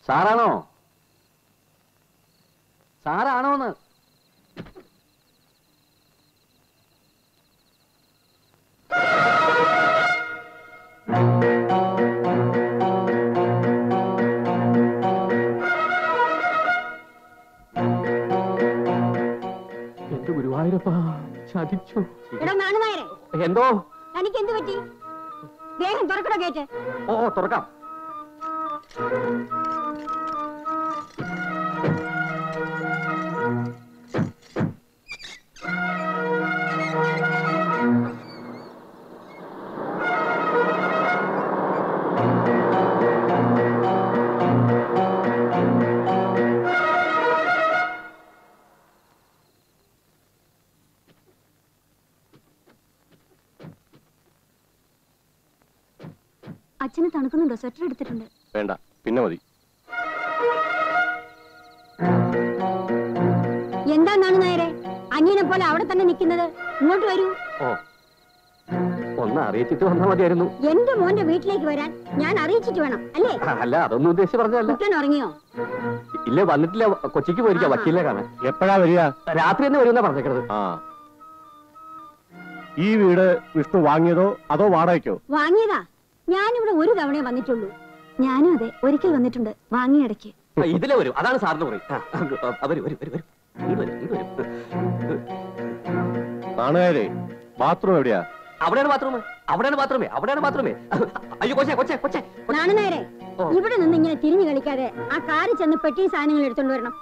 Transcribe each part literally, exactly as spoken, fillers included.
സാറാണോ? സാറാണോന്ന്? എന്റെ ഗുരുവായൂരപ്പാ ചതിച്ചു. എന്തോ തനിക്ക് എന്ത് പറ്റി? വേഗം തുറക്കടോ ഗേറ്റ്. ഓ തുറക്കാം. അച്ഛന് തണുക്കുന്നുണ്ടോ? സ്വെറ്റർ എടുത്തിട്ടുണ്ട്. വേണ്ട, പിന്നെ മതി. എന്താന്നാണ് നേരെ അനിയനെ പോലെ അവിടെ തന്നെ നിൽക്കുന്നത്? ഇങ്ങോട്ട് വരൂ. ഓ ഒന്ന് അറിയിച്ചിട്ട് വന്നാൽ മതിയായിരുന്നു. എന്റെ മോന്റെ വീട്ടിലേക്ക് വരാൻ ഞാൻ അറിയിച്ചിട്ട് വേണം അല്ലേ? അല്ല, അതൊന്നും ഉദ്ദേശിച്ച് പറഞ്ഞല്ല. കുട്ടൻ ഉറങ്ങിയോ? ഇല്ല, വന്നിട്ടില്ല. കൊച്ചിക്ക് പോയിരിക്കാം വക്കീലിനെ കാണാൻ. എപ്പോഴാ വരിക? രാത്രി തന്നെ വരുമെന്നാ പറഞ്ഞേക്കണത്. ആ, ഈ വീട് വിഷ്ണു വാങ്ങിയതോ അതോ വാടകയ്ക്കോ? വാങ്ങിയതാ. ഞാനിവിടെ ഒരു തവണയെ വന്നിട്ടുള്ളൂ. ഞാനും അതെ, ഒരിക്കൽ വന്നിട്ടുണ്ട്, വാങ്ങിയിടയ്ക്ക്. ഇതിലെ വരും, അതാണ് സാറിന് പറയും. കാണുകാരെ, ബാത്റൂം എവിടെയാ? അവിടെയാണ് ബാത്റൂം, അവിടെയാണ് ബാത്റൂമേ, അവിടെയാണ് ബാത്റൂമേ. അയ്യോ കൊച്ചേ കൊച്ചേ കൊച്ചേ നാണുനേരെ, ഇവിടെ നിന്ന് ഇങ്ങനെ തിരിഞ്ഞു കളിക്കാതെ ആ കാറിൽ ചെന്ന് പെട്ടി സാധനങ്ങൾ എടുത്തോണ്ട് വരണം.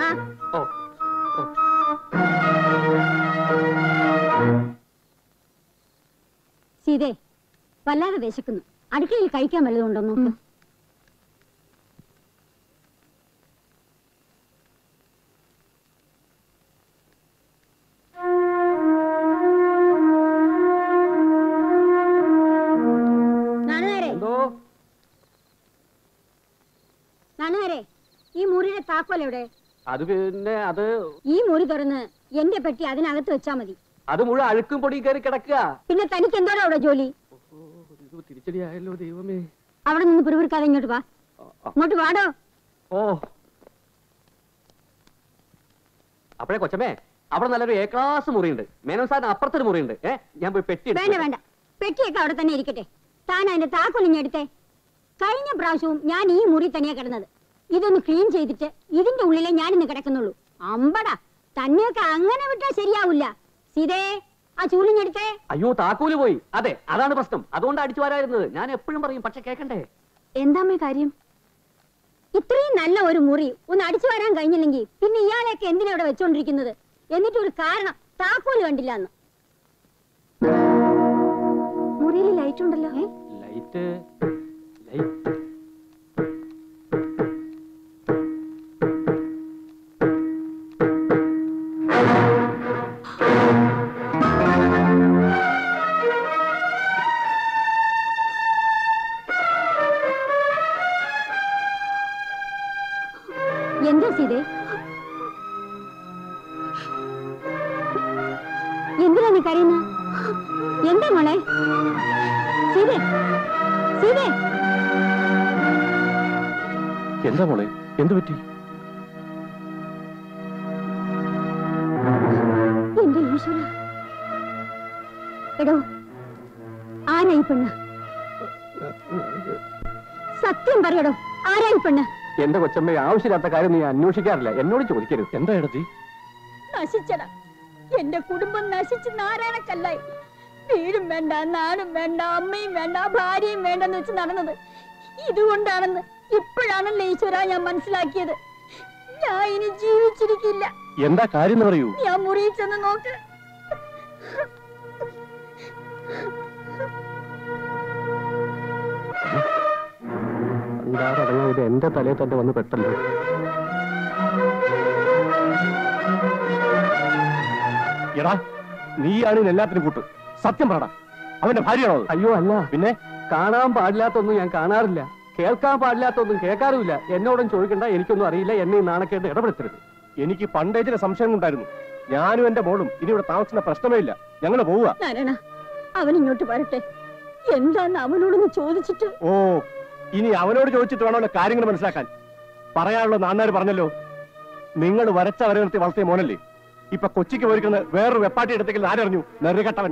സീതേ, വല്ലാതെ വിശക്കുന്നു. അടുക്കളയിൽ കഴിക്കാൻ വല്ലതുണ്ടോ നോക്ക്. നാണുനേരെ, ഈ മുറിയുടെ താക്കോൽ എവിടെ? അത് പിന്നെ അത് ഈ മുറി തുറന്ന് എന്റെ പെട്ടി അതിനകത്ത് വെച്ചാ മതി. അത് മുഴുവൻ അഴുക്കും പൊടി കയറി കിടക്കുക. പിന്നെ തനിക്ക് എന്തോടാ അവിടെ ജോലി? തിരിച്ചടിയായല്ലോ ദൈവമേ. അവിടെ നിന്ന് പിറുപിറുക്കാതെ ഇങ്ങോട്ട് വാ. ഇങ്ങോട്ട് വാടോ. ഓ അപ്പഴേ കൊച്ചമ്മേ, അവിടെ നല്ലൊരു എ ക്ലാസ് മുറിയുണ്ട്. മേനോൻ സാറിന് അപ്പുറത്തൊരു മുറിയുണ്ട്. ഏ ഞാൻ പോയി പെട്ടി. വേണ്ട വേണ്ട, പെട്ടിയൊക്കെ അവിടെ തന്നെ ഇരിക്കട്ടെ. താൻ അതിന്റെ താക്കോലിഞ്ഞെടുത്തേ. കഴിഞ്ഞ പ്രാവശ്യവും ഞാൻ ഈ മുറി തന്നെയാ കിടന്നത്. ഇതൊന്ന് ക്ലീൻ ചെയ്തിട്ട് ഇതിന്റെ ഉള്ളിലേ ഞാനിന്ന് കിടക്കുന്നുള്ളൂ. അമ്പടാ, തന്നെയൊക്കെ അങ്ങനെ വിട്ടാ ശരിയാവില്ല. സീതേ, ആ ചൂലിഞ്ഞെടുത്തേ. അയ്യോ, താക്കോല് പോയി. അതെ, അതാണ് പ്രശ്നം. അതുകൊണ്ട് അടിച്ചു വരായിരുന്നത്. ഞാൻ എപ്പോഴും പറയും, പക്ഷെ കേൾക്കണ്ടേ. എന്താമ്മേ കാര്യം? ഇത്രയും നല്ല ഒരു മുറി ഒന്ന് അടിച്ചു വരാൻ കഴിഞ്ഞില്ലെങ്കിൽ പിന്നെ ഇയാളെയൊക്കെ എന്തിനാ ഇവിടെ വെച്ചോണ്ടിരിക്കുന്നത്? എന്നിട്ടൊരു കാരണം, താക്കോല് കണ്ടില്ല എന്ന്. മുറിയിൽ ലൈറ്റ് ഉണ്ടല്ലോ. ലൈറ്റ് ലൈറ്റ് എന്താ സീതേ? എന്തിനാ നീ കരയുന്ന? എന്താ മോളെ? സീതേ, സീതേ, എന്താ മോളെ, എന്തു പറ്റി? എന്റെ ഈശ്വര, എടോ, ആരായി പെണ്ണ്? സത്യം പറയടോ, ആരായി പെണ്ണ്? എന്റെ കൊച്ചമ്മ, ആവശ്യമില്ലാത്ത കാര്യം നീ അന്വേഷിക്കാറില്ല. എന്നോട് ചോദിക്കരുത്. എന്താ എടത്തി? നശിച്ചട, എന്റെ കുടുംബം നശിച്ച് നാരായണക്കല്ലായി. വീടും വേണ്ട, നാടും വേണ്ട, അമ്മയും വേണ്ട, ഭാര്യയും വേണ്ടെന്ന് വെച്ച് നടന്നത് ഇതുകൊണ്ടാണെന്ന് ഇപ്പോഴാണല്ലോ ഈശ്വര ഞാൻ മനസ്സിലാക്കിയത്. ഞാൻ ഇനി ജീവിച്ചിരിക്കില്ല. എന്താ കാര്യം പറയൂ. ഞാൻ മുറിയിൽ ചെന്ന് നോക്ക്. അണ്ടാറടങ്ങാൻ ഇത് എന്റെ തലയിൽ തന്നെ വന്ന് പെട്ടല്ലോ. എടാ, നീയാണ് എല്ലാത്തിനും കൂട്ട്. സത്യം പറടാ, അവന്റെ ഭാര്യയാണോ? അയ്യോ അല്ല. പിന്നെ കാണാൻ പാടില്ലാത്തൊന്നും ഞാൻ കാണാറില്ല, കേൾക്കാൻ പാടില്ലാത്തൊന്നും കേൾക്കാറുമില്ല. എന്നോടും ചോദിക്കണ്ട, എനിക്കൊന്നും അറിയില്ല. എന്നെ ഈ നാണക്കേട്ട് ഇടപെടുത്തരുത്. എനിക്ക് പണ്ടേ ചില സംശയം ഉണ്ടായിരുന്നു. ഞാനും എന്റെ മോളും ഇനി ഇവിടെ താമസിക്കുന്ന പ്രശ്നമേ ഇല്ല. ഞങ്ങള് പോവുക. നാരായണ, അവൻ ഇങ്ങോട്ട് വരട്ടെ. എന്താന്ന് അവനോടൊന്ന് ചോദിച്ചിട്ട്. ഓ, ഇനി അവനോട് ചോദിച്ചിട്ട് വേണമല്ലോ കാര്യങ്ങൾ മനസ്സിലാക്കാൻ. പറയാനുള്ള നാന്നാര് പറഞ്ഞല്ലോ. നിങ്ങൾ വരച്ച വര നിർത്തി വളർത്തിയ മോനല്ലേ ഇപ്പൊ കൊച്ചിക്ക് പോയിരിക്കുന്നത് വേറൊരു വെപ്പാട്ടി എടുത്തേക്ക് ആരറിഞ്ഞു? നെറുകെട്ടവൻ.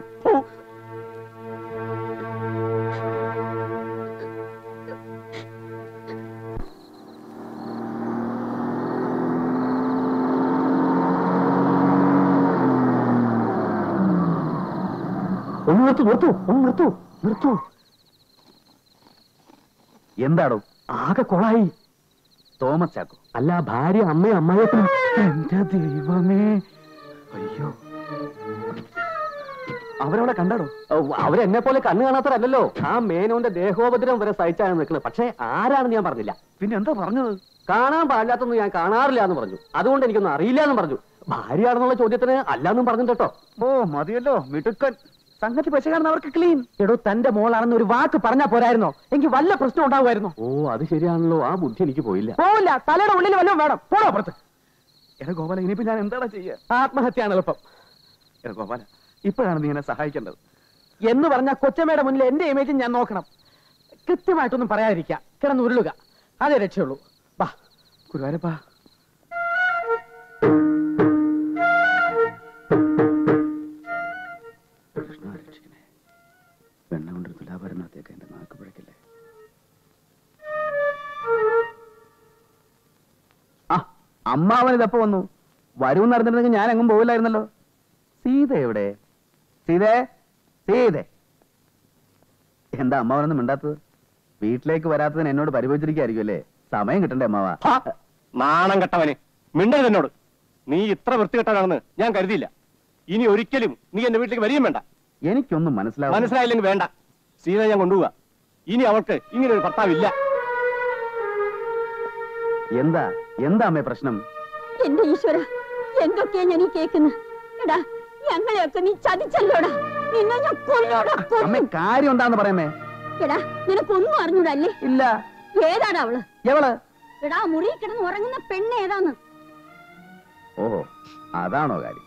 ഒന്ന് നിർത്തു നിർത്തു ഒന്ന് നിർത്തു നിർത്തു. എന്താടോ ആകെ കൊളായി. തോമസ് ചാക്കോ അല്ല, ഭാര്യ അമ്മയും അമ്മായപ്പനും. എന്റെ ദൈവമേ, അയ്യോ, അവരവിടെ കണ്ടാടോ? അവരെന്നെ പോലെ കണ്ണു കാണാത്തവരല്ലോ. ആ മേനോന്റെ ദേഹോപദ്രവം വരെ സഹിച്ചാണ് നിൽക്കുന്നത്. പക്ഷെ ആരാണെന്ന് ഞാൻ പറഞ്ഞില്ല. പിന്നെ എന്താ പറഞ്ഞത്? കാണാൻ പാടില്ലാത്തൊന്നും ഞാൻ കാണാറില്ല എന്ന് പറഞ്ഞു. അതുകൊണ്ട് എനിക്കൊന്നും അറിയില്ല എന്ന് പറഞ്ഞു. ഭാര്യയാണെന്നുള്ള ചോദ്യത്തിന് അല്ലാന്നും പറഞ്ഞു കേട്ടോ. ഓ മതിയല്ലോ, മിടുക്കൻ. സംഗതി പശകാണെന്ന് അവർക്ക് ക്ലീൻ. എടോ, തന്റെ മോളാണെന്ന് ഒരു വാക്ക് പറഞ്ഞാ പോരായിരുന്നോ? എനിക്ക് വല്ല പ്രശ്നം ഉണ്ടാവുമായിരുന്നോ? ഓ, അത് ശരിയാണല്ലോ. ആ ബുദ്ധി എനിക്ക് പോയില്ല. പോവില്ല, തലയുടെ ഉള്ളിൽ വല്ലതും വേണം. പോണോ അപ്പുറത്ത്. എടാ ഗോപാല, ഇനിയിപ്പോ ഞാൻ എന്താടാ ചെയ്യുക? ആത്മഹത്യയാണ് എളുപ്പം. എടാ ഗോപാല, ഇപ്പോഴാണ് നീ എന്നെ സഹായിക്കേണ്ടത്. എന്ന് പറഞ്ഞാൽ കൊച്ചമ്മയുടെ മുന്നിൽ എന്റെ ഇമേജും ഞാൻ നോക്കണം. കൃത്യമായിട്ടൊന്നും പറയാതിരിക്കുക, കിടന്ന് ഉരുളുക, അതേ രക്ഷയുള്ളൂ. വാ ഗുരുവായൂരപ്പാ. വെണ്ണ കൊണ്ടൊരു തുലാഭരണത്തേക്ക് എന്റെ നാക്ക് പിഴക്കില്ലേ. ആ അമ്മാവൻ ഇതപ്പോ വന്നു. വരും നടന്നിരുന്നെങ്കിൽ ഞാൻ എങ്ങും പോവില്ലായിരുന്നല്ലോ. സീത എവിടെ? സീതേ, സീതേ, എന്താ അമ്മാവനൊന്നും മിണ്ടാത്തത്? വീട്ടിലേക്ക് വരാത്തതിന് എന്നോട് പരിഭവിച്ചിരിക്കായിരിക്കും അല്ലേ? സമയം കിട്ടണ്ടേ അമ്മാവ? നാണം കെട്ടവന്, മിണ്ടരുത് എന്നോട്. നീ ഇത്ര വൃത്തികെട്ടവനാണെന്ന് ഞാൻ കരുതിയില്ല. ഇനി ഒരിക്കലും നീ എന്റെ വീട്ടിലേക്ക് വരികയും വേണ്ട. എനിക്കൊന്നും മനസ്സിലാവും. മനസ്സിലായില്ലെങ്കിൽ വേണ്ട. സീത ഞാൻ കൊണ്ടുപോവാ. ഇനി അവൾക്ക് ഇങ്ങനെ ഒരു ഭർത്താവില്ല. എന്താ എന്താ അമ്മേ പ്രശ്നം? എന്റെ ഈശ്വര, എന്തൊക്കെയാ ഞാൻ ഈ കേൾക്കുന്നത്? എടാ, ഞങ്ങളെയൊക്കെ നീ ചതിച്ചല്ലോടാ. നിന്നെ ഞാൻ കൊല്ലോടാ. അമ്മേ, കാര്യം എന്താന്ന് പറയാമേ? എടാ, നിനക്കൊന്നും അറിഞ്ഞൂടല്ലേ? ഇല്ല. ഏതാണ് അവള്? എവള്? എടാ, മുറിയിൽ കിടന്ന് ഉറങ്ങുന്ന പെണ്ണ് ഏതാന്ന്? ഓഹോ, അതാണോ കാര്യം?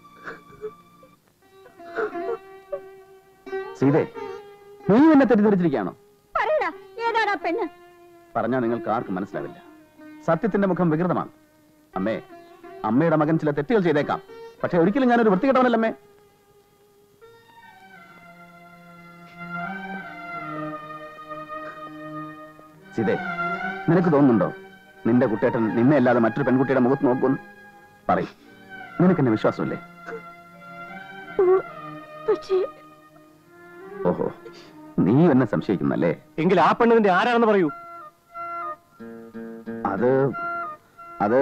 സീതേ, നീ എന്നെ തെറ്റിദ്ധരിച്ചിരിക്കുകയാണോ? പറയടാ, ഏതാടാ പെണ്ണ്? പറഞ്ഞാൽ നിങ്ങൾക്ക് ആർക്കും മനസ്സിലാവില്ല. സത്യത്തിന്റെ മുഖം വികൃതമാണ്. അമ്മേ, അമ്മയുടെ മകൻ ചില തെറ്റുകൾ ചെയ്തേക്കാം. പക്ഷെ ഒരിക്കലും ഞാനൊരു വൃത്തികെട്ടവനല്ലമ്മേ. സീതേ, നിനക്ക് തോന്നുന്നുണ്ടോ നിന്റെ കുട്ടേട്ടൻ നിന്നെ അല്ലാതെ മറ്റൊരു പെൺകുട്ടിയുടെ മുഖത്ത് നോക്കുമെന്ന്? പറയും, നിനക്കെന്നെ വിശ്വാസമില്ലേ? ഓഹോ, നീ എന്നെ സംശയിക്കുന്നല്ലേ? എങ്കിൽ ആ പെണ്ണിന്റെ ആരാണെന്ന് പറയൂ. അത് അത്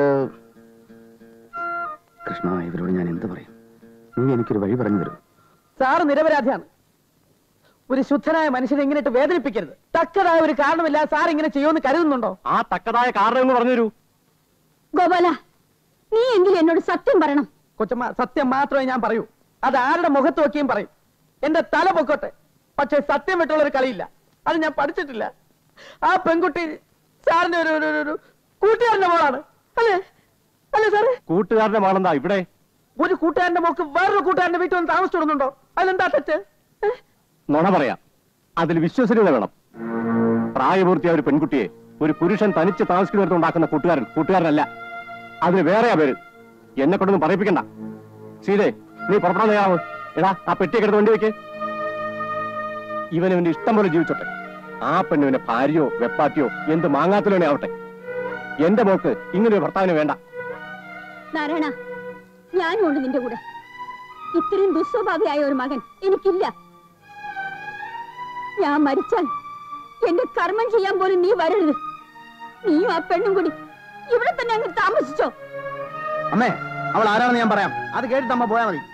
കൃഷ്ണ, ഇവരോട് ഞാൻ എന്ത് പറയും? നീ എനിക്കൊരു വഴി പറഞ്ഞു തരൂ. സാറ് നിരപരാധിയാണ്. ഒരു ശുദ്ധനായ മനുഷ്യനെ ഇങ്ങനെ വേദനിപ്പിക്കരുത്. തക്കതായ ഒരു കാരണമില്ല സാർ ഇങ്ങനെ ചെയ്യുമെന്ന് കരുതുന്നുണ്ടോ? ആ തക്കതായ കാരണം എന്ന് പറഞ്ഞു തരൂ. ഗോപാല, നീ എങ്കിലും എന്നോട് സത്യം പറയണം. കൊച്ചമ്മ, സത്യം മാത്രമേ ഞാൻ പറയൂ. അത് ആരുടെ മുഖത്ത് നോക്കിയും പറയും. എന്റെ തല പൊക്കോട്ടെ, പക്ഷെ സത്യം വിട്ടുള്ള ഒരു കളിയില്ല. അത് ഞാൻ പഠിച്ചിട്ടില്ല. ആ പെൺകുട്ടി സാറിന്റെ ഒരു ഒരു കൂട്ടുകാരന്റെ മോളാണ്. അല്ലേ അല്ലേ സാറ്? കൂട്ടുകാരന്റെ മോളെന്താ ഇവിടെ? ഒരു കൂട്ടുകാരന്റെ മോക്ക് വേറൊരു കൂട്ടുകാരന്റെ വീട്ടിൽ വന്ന് താമസിച്ചിടുന്നുണ്ടോ? അതിലെന്താ തെറ്റ്? നുണ പറയാം, അതിൽ വിശ്വസനീയത വേണം. പ്രായപൂർത്തിയായ ഒരു പെൺകുട്ടിയെ ഒരു പുരുഷൻ തനിച്ച് താമസിക്കുന്നിടത്ത് ഉണ്ടാക്കുന്ന കൂട്ടുകാരൻ കൂട്ടുകാരനല്ല. അതിന് വേറെയാ പേര്. എന്നെ കൊണ്ടൊന്നും പറയിപ്പിക്കണ്ട. സീതേ, നീ പുറപ്പെടാൻ തയ്യാറാവ്. എടാ, ആ പെട്ടിയൊക്കെ എടുത്ത് വണ്ടി വെക്ക്. ഇവനവന്റെ ഇഷ്ടം പോലെ ജീവിച്ചോട്ടെ. ആ പെണ്ണുവിന്റെ ഭാര്യയോ വെപ്പാട്ടിയോ എന്ത് മാങ്ങാത്തിലോനെ ആവട്ടെ. എന്റെ മോക്ക് ഇങ്ങനൊരു ഭർത്താവിന് വേണ്ട. നാരായണ, ഞാനും ഉണ്ട് നിന്റെ കൂടെ. ഇത്രയും ദുസ്വഭാവിയായ ഒരു മകൻ എനിക്കില്ല. ഞാൻ മരിച്ചാൽ എന്റെ കർമ്മം ചെയ്യാൻ പോലും നീ വരരുത്. നീയും ആ പെണ്ണും കൂടി ഇവിടെ തന്നെ അങ്ങ് താമസിച്ചോ. അമ്മേ, അവൾ ആരാണെന്ന് ഞാൻ പറയാം. അത് കേട്ടിട്ട് അമ്മ പോയാ മതി.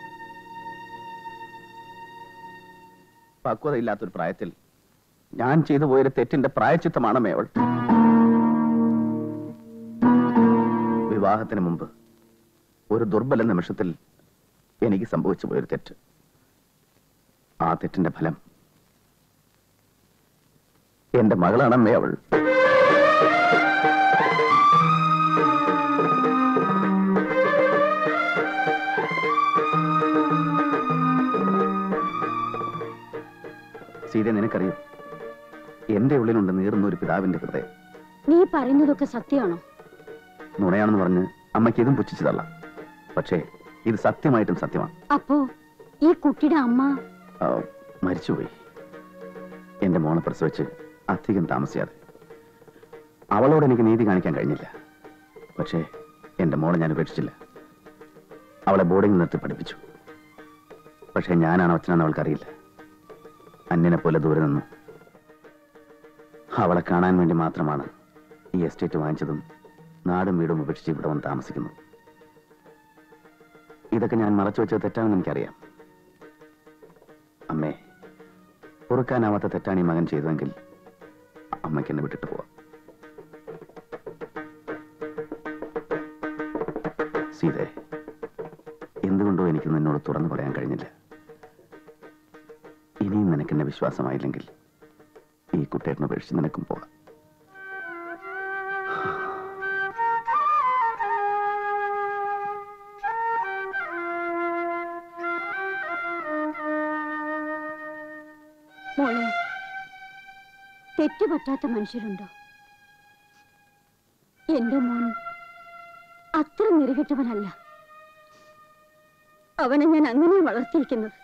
പക്വതയില്ലാത്തൊരു പ്രായത്തിൽ ഞാൻ ചെയ്തു പോയൊരു തെറ്റിന്റെ പ്രായച്ചിത്തമാണമ്മേ അവൾ. വിവാഹത്തിന് മുമ്പ് ഒരു ദുർബല നിമിഷത്തിൽ എനിക്ക് സംഭവിച്ചു പോയൊരു തെറ്റ്. ആ തെറ്റിന്റെ ഫലം എന്റെ മകളാണമ്മേ അവൾ. സീത, നിനക്കറിയും എന്റെ ഉള്ളിലുണ്ട് നീറുന്ന ഒരു പിതാവിന്റെ ഹൃദയം. നീ പറയുന്നതൊക്കെ സത്യമാണോ? നുണയാണെന്ന് പറഞ്ഞ് അമ്മയ്ക്ക് ഇതും പുച്ഛിച്ചതല്ല. പക്ഷേ ഇത് സത്യമായിട്ടും സത്യമാണ്. അപ്പോ ഈ കുട്ടിയുടെ അമ്മ മരിച്ചുപോയി. എന്റെ മോളെ പ്രസവിച്ച് അധികം താമസിയാതെ. അവളോട് എനിക്ക് നീതി കാണിക്കാൻ കഴിഞ്ഞില്ല. പക്ഷേ എന്റെ മോളെ ഞാൻ ഉപേക്ഷിച്ചില്ല. അവളെ ബോർഡിംഗ് നിർത്തി പഠിപ്പിച്ചു. പക്ഷേ ഞാനാണ് അച്ഛനെന്ന് അവൾക്കറിയില്ല. അന്യനെ പോലെ ദൂരെ നിന്നു. അവളെ കാണാൻ വേണ്ടി മാത്രമാണ് ഈ എസ്റ്റേറ്റ് വാങ്ങിച്ചതും നാടും വീടും ഉപേക്ഷിച്ച് ഇവിടെ വന്ന് താമസിക്കുന്നു. ഇതൊക്കെ ഞാൻ മറച്ചു വെച്ചത് തെറ്റാണെന്ന് എനിക്കറിയാം. അമ്മേ, പൊറുക്കാനാവാത്ത തെറ്റാണ് ഈ മകൻ ചെയ്തതെങ്കിൽ അമ്മയ്ക്ക് എന്നെ വിട്ടിട്ട് പോവാം. സീതേ, എന്തുകൊണ്ടോ എനിക്ക് നിന്നോട് തുറന്നു പറയാൻ കഴിഞ്ഞില്ല. ഇനിയും നിനക്കെന്നെ വിശ്വാസമായില്ലെങ്കിൽ ഈ കുട്ടിയേട്ടനെ ഉപേക്ഷിച്ച് നിനക്കും പോകാം. മോളെ, തെറ്റുപറ്റാത്ത മനുഷ്യരുണ്ടോ? എന്റെ മോൻ അത്ര നിരകെട്ടവനല്ല. അവനെ ഞാൻ അങ്ങനെ വളർത്തിയിരിക്കുന്നത്.